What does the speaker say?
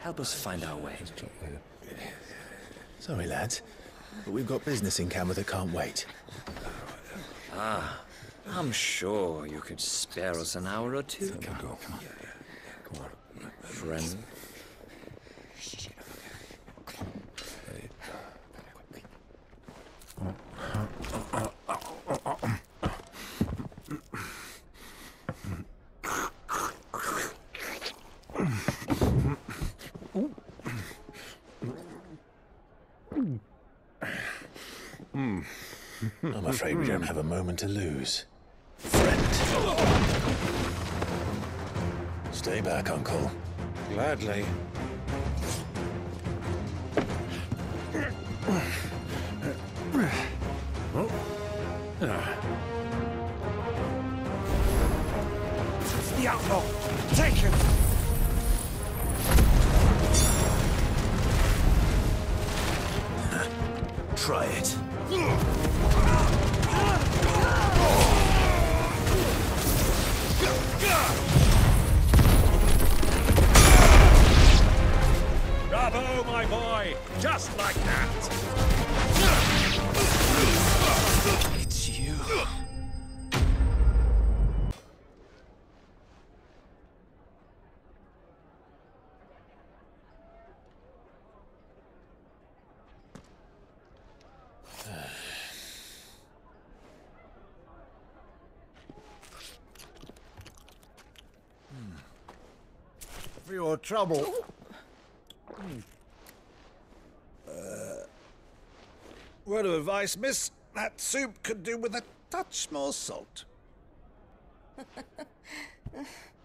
Help us find our way. Sorry, lads, but we've got business in camera that can't wait. Ah, I'm sure you could spare us an hour or two. Come on. Come on. Friend. I'm afraid we don't have a moment to lose. Friend. Stay back, Uncle. Gladly. The outlaw! Take him! Try it. Bravo, my boy! Just like that! It's you. For your trouble. Word of advice, miss. That soup could do with a touch more salt.